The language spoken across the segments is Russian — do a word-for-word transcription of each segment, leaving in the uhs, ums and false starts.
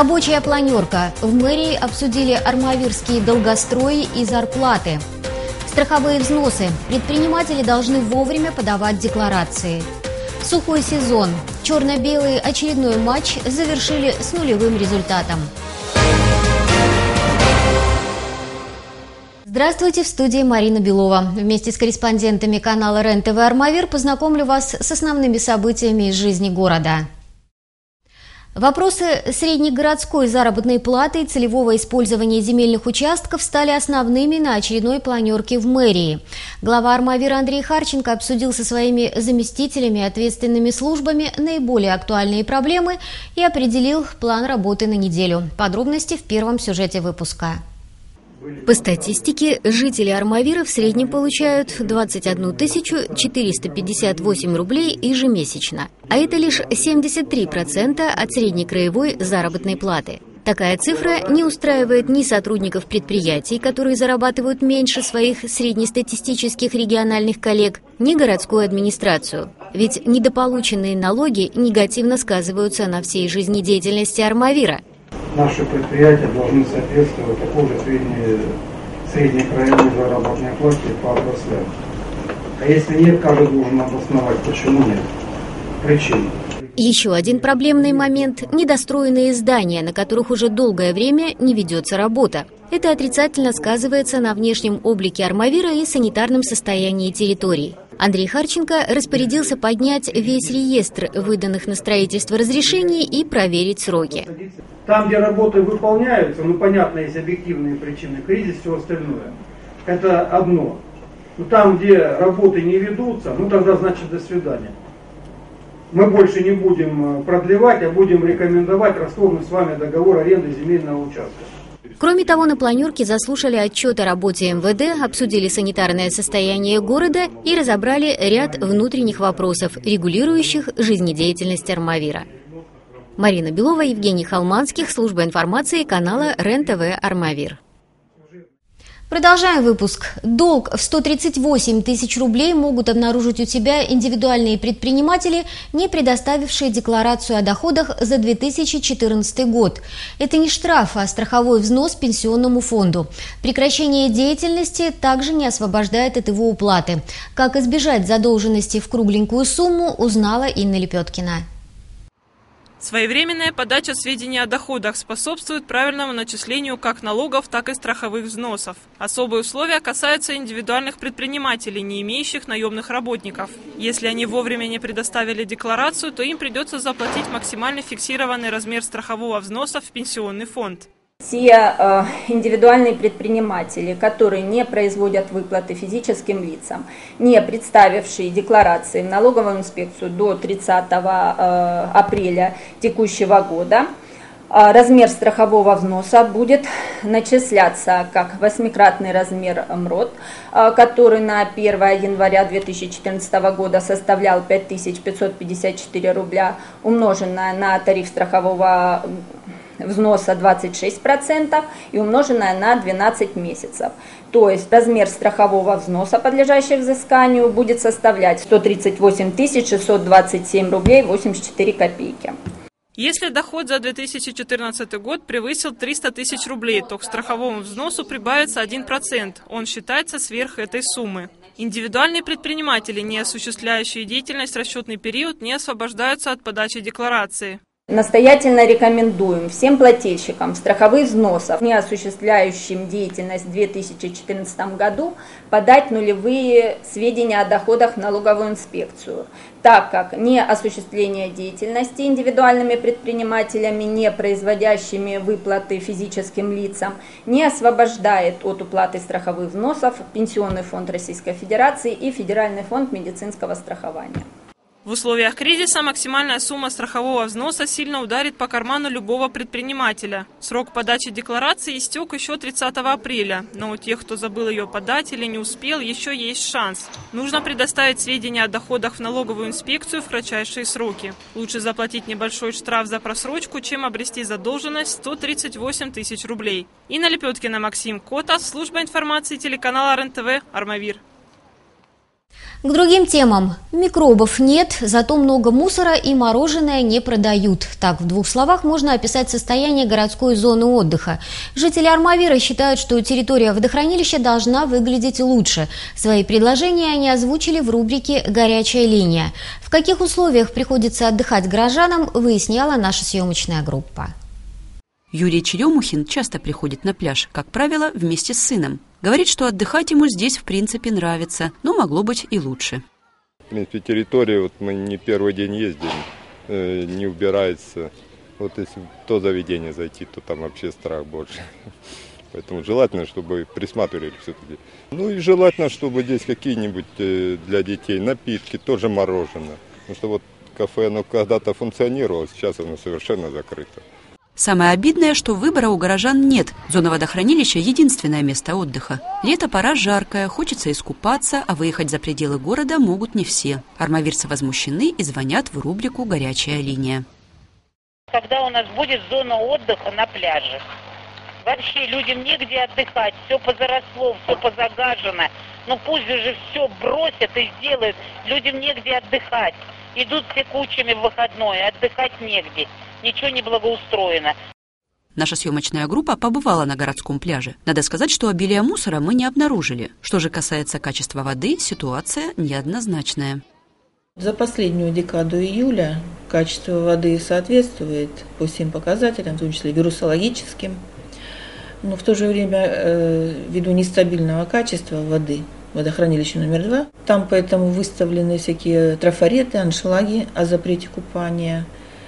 Рабочая планерка. В мэрии обсудили армавирские долгострои и зарплаты. Страховые взносы. Предприниматели должны вовремя подавать декларации. Сухой сезон. Черно-белый очередной матч завершили с нулевым результатом. Здравствуйте, в студии Марина Белова. Вместе с корреспондентами канала РЕН-ТВ «Армавир» познакомлю вас с основными событиями из жизни города. Вопросы среднегородской заработной платы и целевого использования земельных участков стали основными на очередной планерке в мэрии. Глава Армавира Андрей Харченко обсудил со своими заместителями и ответственными службами наиболее актуальные проблемы и определил план работы на неделю. Подробности в первом сюжете выпуска. По статистике, жители Армавира в среднем получают двадцать одну тысячу четыреста пятьдесят восемь рублей ежемесячно, а это лишь семьдесят три процента от среднекраевой заработной платы. Такая цифра не устраивает ни сотрудников предприятий, которые зарабатывают меньше своих среднестатистических региональных коллег, ни городскую администрацию. Ведь недополученные налоги негативно сказываются на всей жизнедеятельности Армавира. Наши предприятия должны соответствовать такой же средней, средней краевой заработной плате по отраслям. А если нет, каждый должен обосновать, почему нет. Причин. Еще один проблемный момент – недостроенные здания, на которых уже долгое время не ведется работа. Это отрицательно сказывается на внешнем облике Армавира и санитарном состоянии территории. Андрей Харченко распорядился поднять весь реестр выданных на строительство разрешений и проверить сроки. Там, где работы выполняются, ну понятно, есть объективные причины, кризис, все остальное, это одно. Но там, где работы не ведутся, ну тогда значит до свидания. Мы больше не будем продлевать, а будем рекомендовать расторгнуть с вами договор аренды земельного участка. Кроме того, на планерке заслушали отчет о работе эм вэ дэ, обсудили санитарное состояние города и разобрали ряд внутренних вопросов, регулирующих жизнедеятельность Армавира. Марина Белова, Евгений Холманских, служба информации канала РЕН-ТВ «Армавир». Продолжаем выпуск. Долг в сто тридцать восемь тысяч рублей могут обнаружить у себя индивидуальные предприниматели, не предоставившие декларацию о доходах за две тысячи четырнадцатый год. Это не штраф, а страховой взнос пенсионному фонду. Прекращение деятельности также не освобождает от его уплаты. Как избежать задолженности в кругленькую сумму, узнала Инна Лепеткина. Своевременная подача сведений о доходах способствует правильному начислению как налогов, так и страховых взносов. Особые условия касаются индивидуальных предпринимателей, не имеющих наемных работников. Если они вовремя не предоставили декларацию, то им придется заплатить максимально фиксированный размер страхового взноса в пенсионный фонд. Те э, индивидуальные предприниматели, которые не производят выплаты физическим лицам, не представившие декларации в налоговую инспекцию до тридцатого э, апреля текущего года, э, размер страхового взноса будет начисляться как восьмикратный размер МРОТ, э, который на первое января две тысячи четырнадцатого года составлял пять тысяч пятьсот пятьдесят четыре рубля, умноженное на тариф страхового взноса двадцать шесть процентов и умноженное на двенадцать месяцев. То есть размер страхового взноса, подлежащего взысканию, будет составлять сто тридцать восемь тысяч шестьсот двадцать семь рублей восемьдесят четыре копейки. Если доход за две тысячи четырнадцатый год превысил триста тысяч рублей, то к страховому взносу прибавится один процент. Он считается сверх этой суммы. Индивидуальные предприниматели, не осуществляющие деятельность в расчетный период, не освобождаются от подачи декларации. Настоятельно рекомендуем всем плательщикам страховых взносов, не осуществляющим деятельность в две тысячи четырнадцатом году, подать нулевые сведения о доходах в налоговую инспекцию, так как неосуществление деятельности индивидуальными предпринимателями, не производящими выплаты физическим лицам, не освобождает от уплаты страховых взносов Пенсионный фонд Российской Федерации и Федеральный фонд медицинского страхования. В условиях кризиса максимальная сумма страхового взноса сильно ударит по карману любого предпринимателя. Срок подачи декларации истек еще тридцатого апреля, но у тех, кто забыл ее подать или не успел, еще есть шанс. Нужно предоставить сведения о доходах в налоговую инспекцию в кратчайшие сроки. Лучше заплатить небольшой штраф за просрочку, чем обрести задолженность сто тридцать восемь тысяч рублей. Инна Лепеткина, Максим Котов, служба информации телеканала РЕН-ТВ «Армавир». К другим темам. Микробов нет, зато много мусора и мороженое не продают. Так, в двух словах можно описать состояние городской зоны отдыха. Жители Армавира считают, что территория водохранилища должна выглядеть лучше. Свои предложения они озвучили в рубрике «Горячая линия». В каких условиях приходится отдыхать горожанам, выясняла наша съемочная группа. Юрий Черемухин часто приходит на пляж, как правило, вместе с сыном. Говорит, что отдыхать ему здесь в принципе нравится, но могло быть и лучше. В принципе, территория, вот мы не первый день ездим, э, не убирается. Вот если в то заведение зайти, то там вообще страх больше. Поэтому желательно, чтобы присматривали все-таки. Ну и желательно, чтобы здесь какие-нибудь э, для детей напитки, тоже мороженое. Потому что вот кафе, оно когда-то функционировало, сейчас оно совершенно закрыто. Самое обидное, что выбора у горожан нет. Зона водохранилища – единственное место отдыха. Лето пора жаркое, хочется искупаться, а выехать за пределы города могут не все. Армавирцы возмущены и звонят в рубрику «Горячая линия». Когда у нас будет зона отдыха на пляже? Вообще людям негде отдыхать, все позаросло, все позагажено. Ну пусть же все бросят и сделают. Людям негде отдыхать. Идут все кучами в выходной, отдыхать негде. Ничего не благоустроено. Наша съемочная группа побывала на городском пляже. Надо сказать, что обилие мусора мы не обнаружили. Что же касается качества воды, ситуация неоднозначная. За последнюю декаду июля качество воды соответствует по всем показателям, в том числе вирусологическим. Но в то же время, э, ввиду нестабильного качества воды, водохранилище номер два, там поэтому выставлены всякие трафареты, аншлаги о запрете купания.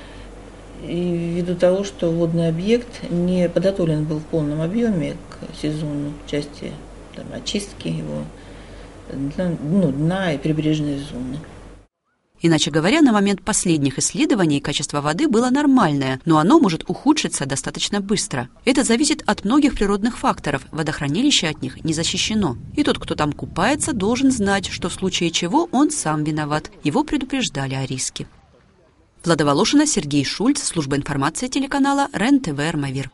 И ввиду того, что водный объект не подготовлен был в полном объеме к сезону в части там, очистки его дна, ну, дна и прибрежной зоны. Иначе говоря, на момент последних исследований качество воды было нормальное, но оно может ухудшиться достаточно быстро. Это зависит от многих природных факторов, водохранилище от них не защищено. И тот, кто там купается, должен знать, что в случае чего он сам виноват. Его предупреждали о риске. Влада Волошина, Сергей Шульц, служба информации телеканала РЕН-ТВ Армавир.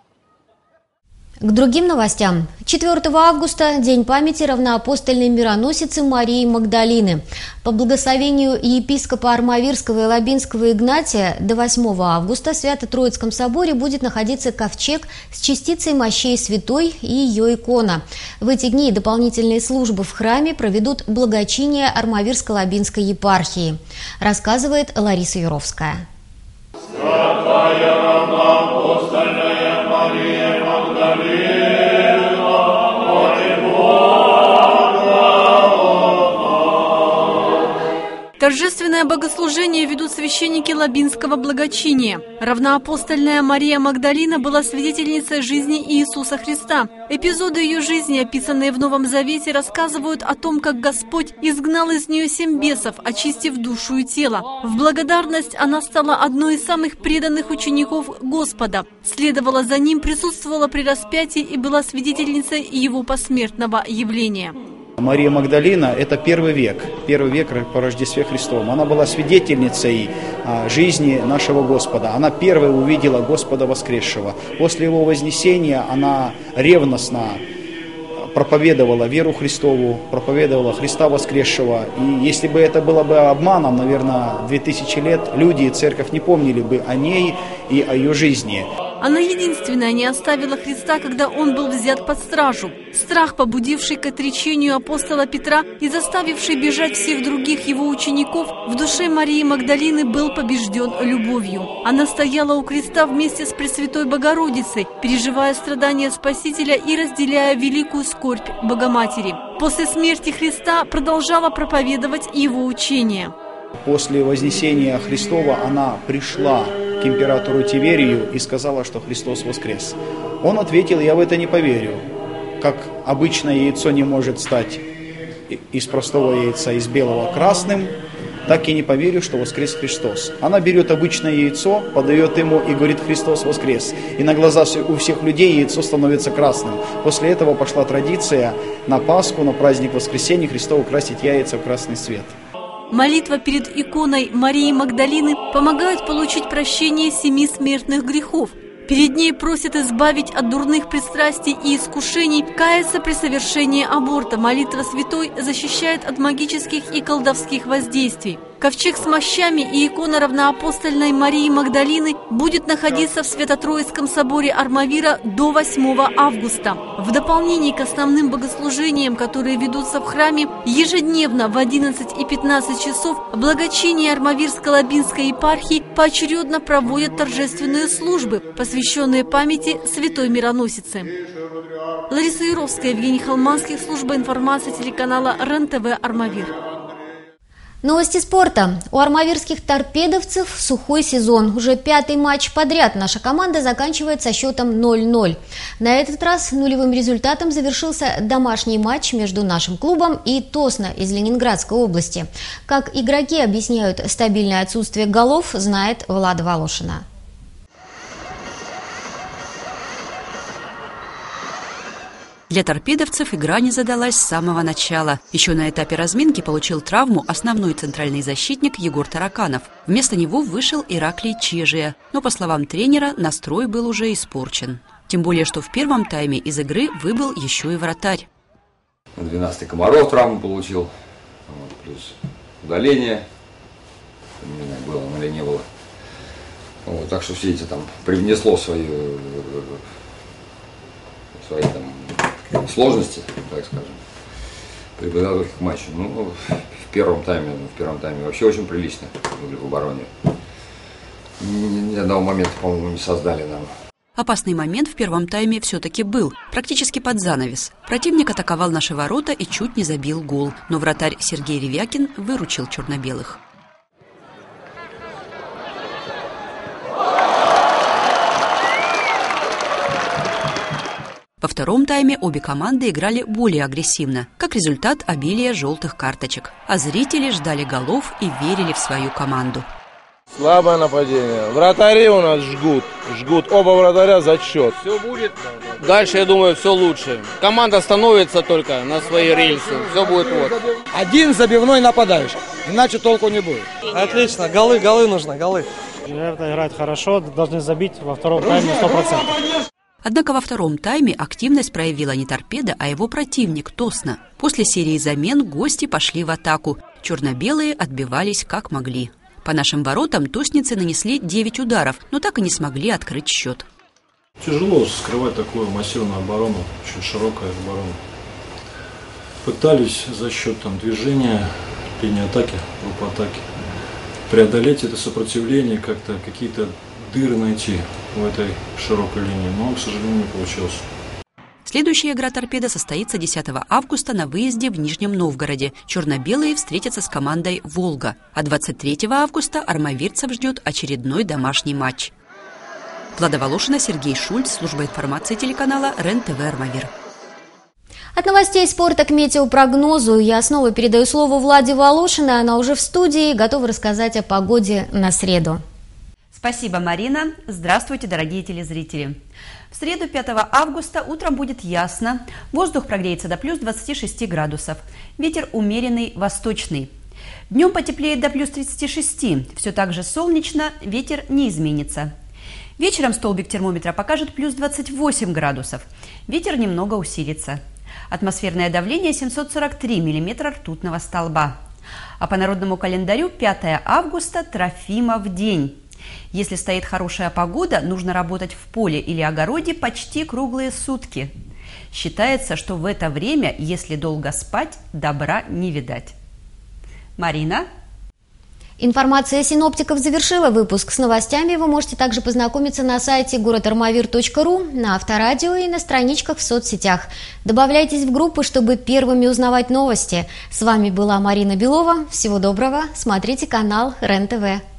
К другим новостям. четвёртого августа – День памяти равноапостольной мироносицы Марии Магдалины. По благословению епископа Армавирского и Лабинского Игнатия до восьмого августа в Свято-Троицком соборе будет находиться ковчег с частицей мощей святой и ее икона. В эти дни дополнительные службы в храме проведут благочиние Армавирско-Лабинской епархии, рассказывает Лариса Юровская. Святая равноапостольная Мария Магдалина, моли Бога. Торжественное богослужение ведут священники Лабинского благочиния. Равноапостольная Мария Магдалина была свидетельницей жизни Иисуса Христа. Эпизоды ее жизни, описанные в Новом Завете, рассказывают о том, как Господь изгнал из нее семь бесов, очистив душу и тело. В благодарность она стала одной из самых преданных учеников Господа. Следовала за ним, присутствовала при распятии и была свидетельницей его посмертного явления. Мария Магдалина – это первый век, первый век по Рождестве Христовом. Она была свидетельницей жизни нашего Господа. Она первой увидела Господа воскресшего. После Его вознесения она ревностно проповедовала веру Христову, проповедовала Христа воскресшего. И если бы это было бы обманом, наверное, две тысячи лет, люди и церковь не помнили бы о ней и о ее жизни. Она единственная не оставила Христа, когда он был взят под стражу. Страх, побудивший к отречению апостола Петра и заставивший бежать всех других его учеников, в душе Марии Магдалины был побежден любовью. Она стояла у креста вместе с Пресвятой Богородицей, переживая страдания Спасителя и разделяя великую скорбь Богоматери. После смерти Христа продолжала проповедовать его учение. После вознесения Христова она пришла к императору Тиверию и сказала, что Христос воскрес. Он ответил: я в это не поверю. Как обычное яйцо не может стать из простого яйца, из белого, красным, так и не поверю, что воскрес Христос. Она берет обычное яйцо, подает ему и говорит: Христос воскрес. И на глаза у всех людей яйцо становится красным. После этого пошла традиция на Пасху, на праздник Воскресения Христова красить яйца в красный цвет. Молитва перед иконой Марии Магдалины помогает получить прощение семи смертных грехов. Перед ней просят избавить от дурных пристрастий и искушений, каяться при совершении аборта. Молитва святой защищает от магических и колдовских воздействий. Ковчег с мощами и икона равноапостольной Марии Магдалины будет находиться в Свято-Троицком соборе Армавира до восьмого августа. В дополнение к основным богослужениям, которые ведутся в храме, ежедневно в одиннадцать и пятнадцать часов благочиние Армавирской Лабинской епархии поочередно проводят торжественные службы, посвященные памяти святой мироносицы. Лариса Юровская, Евгений Холманский, служба информации телеканала РЕН-ТВ «Армавир». Новости спорта. У армавирских торпедовцев сухой сезон. Уже пятый матч подряд наша команда заканчивает со счетом ноль ноль. На этот раз нулевым результатом завершился домашний матч между нашим клубом и Тосно из Ленинградской области. Как игроки объясняют стабильное отсутствие голов, знает Влада Волошина. Для торпедовцев игра не задалась с самого начала. Еще на этапе разминки получил травму основной центральный защитник Егор Тараканов. Вместо него вышел Ираклий Чежия. Но, по словам тренера, настрой был уже испорчен. Тем более, что в первом тайме из игры выбыл еще и вратарь. двенадцатый Комаров травму получил, вот, плюс удаление. Не знаю, было оно или не было. Вот, так что все эти там привнесло свою, свои там сложности, так скажем, при подготовке к матчу. Ну, в первом тайме, в первом тайме вообще очень прилично в обороне. Ни, ни одного момента, по-моему, не создали нам. Опасный момент в первом тайме все-таки был, практически под занавес. Противник атаковал наши ворота и чуть не забил гол, но вратарь Сергей Ревякин выручил черно-белых. Во втором тайме обе команды играли более агрессивно, как результат обилия желтых карточек. А зрители ждали голов и верили в свою команду. Слабое нападение. Вратари у нас жгут. Жгут оба вратаря за счет. Все будет. Дальше, я думаю, все лучше. Команда становится только на свои рельсы. Все будет вот. Один забивной нападающий. Иначе толку не будет. Отлично. Голы, голы нужно, голы. Ребята играют хорошо, должны забить во втором тайме сто процентов. Однако во втором тайме активность проявила не торпеда, а его противник Тосно. После серии замен гости пошли в атаку. Черно-белые отбивались как могли. По нашим воротам тосницы нанесли девять ударов, но так и не смогли открыть счет. Тяжело скрывать такую массивную оборону, очень широкая оборона. Пытались за счет там, движения, линии атаки, группы атаки, преодолеть это сопротивление, как-то какие-то дыры найти в этой широкой линии, но, к сожалению, не получилось. Следующая игра «Торпеда» состоится десятого августа на выезде в Нижнем Новгороде. Черно-белые встретятся с командой «Волга». А двадцать третьего августа армавирцев ждет очередной домашний матч. Влада Волошина, Сергей Шульц, служба информации телеканала РЕН-ТВ «Армавир». От новостей спорта к метеопрогнозу я снова передаю слово Владе Волошиной. Она уже в студии, готова рассказать о погоде на среду. Спасибо, Марина. Здравствуйте, дорогие телезрители. В среду пятого августа утром будет ясно. Воздух прогреется до плюс двадцати шести градусов. Ветер умеренный восточный. Днем потеплеет до плюс тридцати шести. Все так же солнечно, ветер не изменится. Вечером столбик термометра покажет плюс двадцать восемь градусов. Ветер немного усилится. Атмосферное давление семьсот сорок три миллиметра ртутного столба. А по народному календарю пятого августа Трофимов день. Если стоит хорошая погода, нужно работать в поле или огороде почти круглые сутки. Считается, что в это время, если долго спать, добра не видать. Марина? Информация синоптиков завершила выпуск. С новостями вы можете также познакомиться на сайте город армавир точка ру, на Авторадио и на страничках в соцсетях. Добавляйтесь в группы, чтобы первыми узнавать новости. С вами была Марина Белова. Всего доброго. Смотрите канал РЕН-ТВ.